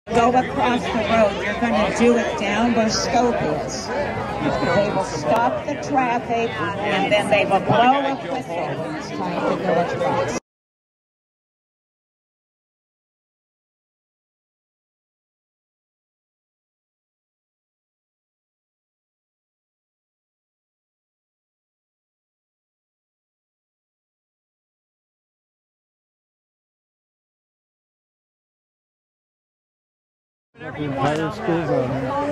Go across the road. You're going to do it down where Scope is. They will stop the traffic, and then they will blow a whistle when it's time to go across. The entire school zone.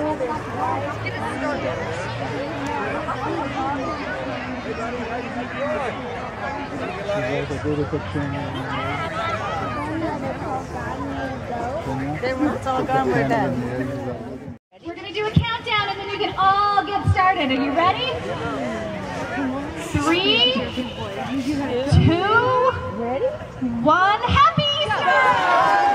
Then it's all gone, we're done. We're going to do a countdown and then you can all get started. Are you ready? 3, 2, 1, happy Easter!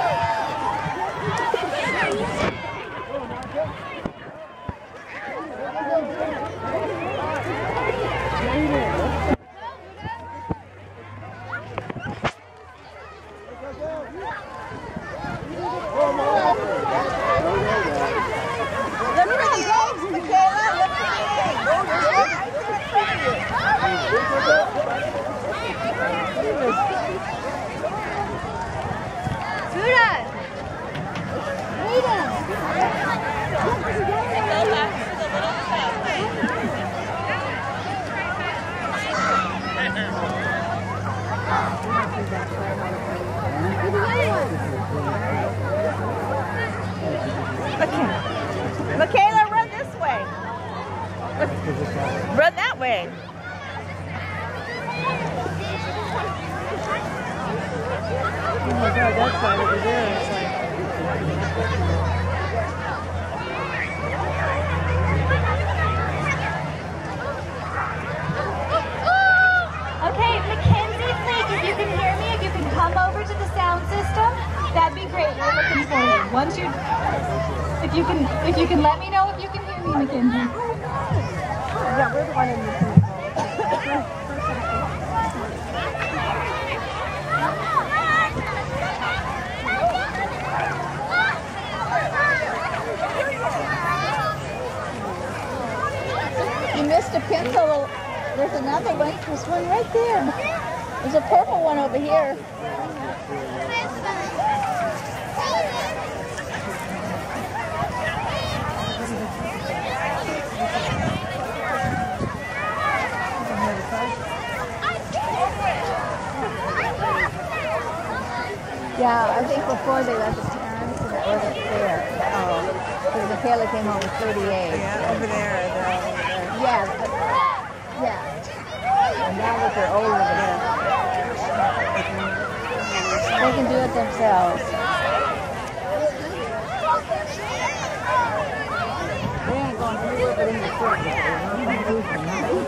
Michaela, run this way. Run that way. Oh my God, that side over there is like... Okay, Mackenzie, Blake, if you can hear me, if you can come over to the sound system, that'd be great. We're looking for you. Once you, if you can let me know if you can hear me, Mackenzie. Yeah, we're the one in the You missed a pencil. There's another one. There's one right there. There's a purple one over here. Yeah, I think before they left the parents, and that wasn't fair. Because Michaela came home with 38. Yeah, over there. Yeah, but, yeah. And now that they're older, they can do it themselves. They ain't going to do it in the circle.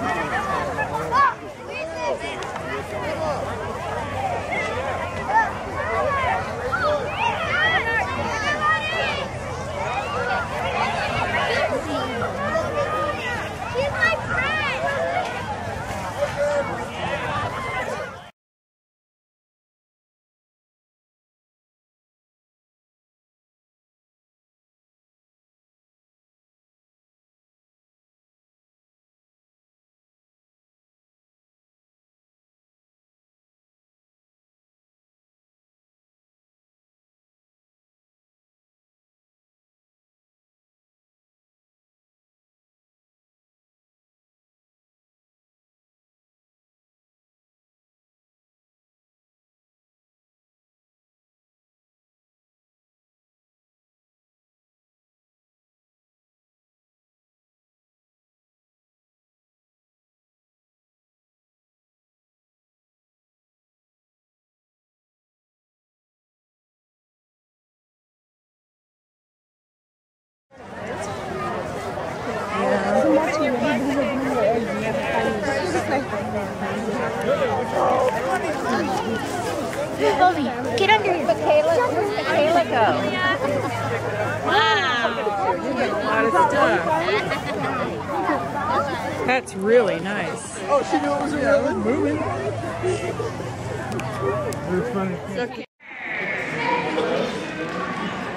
Bobby, get under here. Michaela, where's Michaela go? That's really nice. Oh, she knew it was moving. It was funny.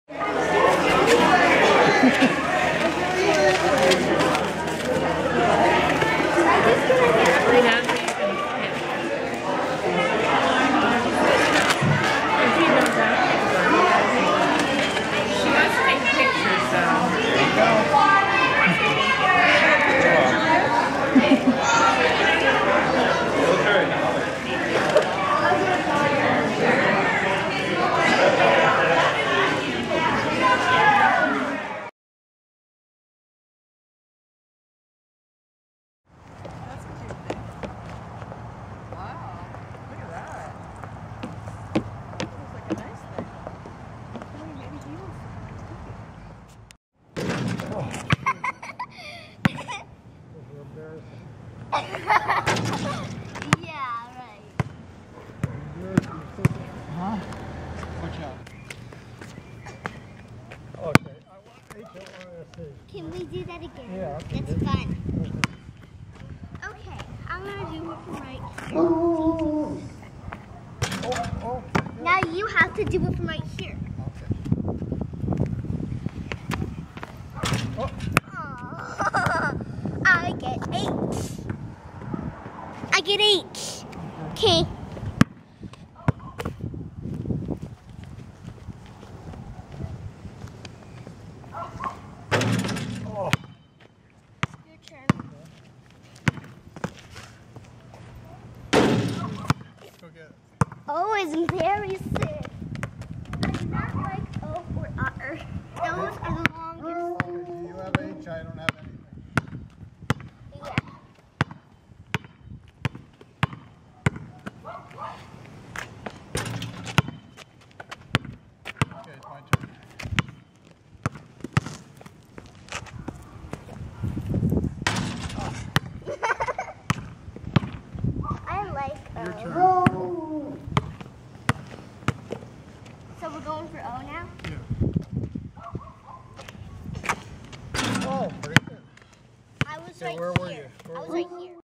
Can we do that again? Yeah. That's fun. Okay, I'm gonna do it from right here. Now you have to do it from right here. I get 8. I get 8. Okay. O is very sick. I do not like O or R. Those are the longest. You have H, I don't have anything. Yeah. Okay, it's my turn. I like O. Your turn. So we're going for O now? Yeah. Oh, pretty good. I was Okay, right where here. were you? I was right here.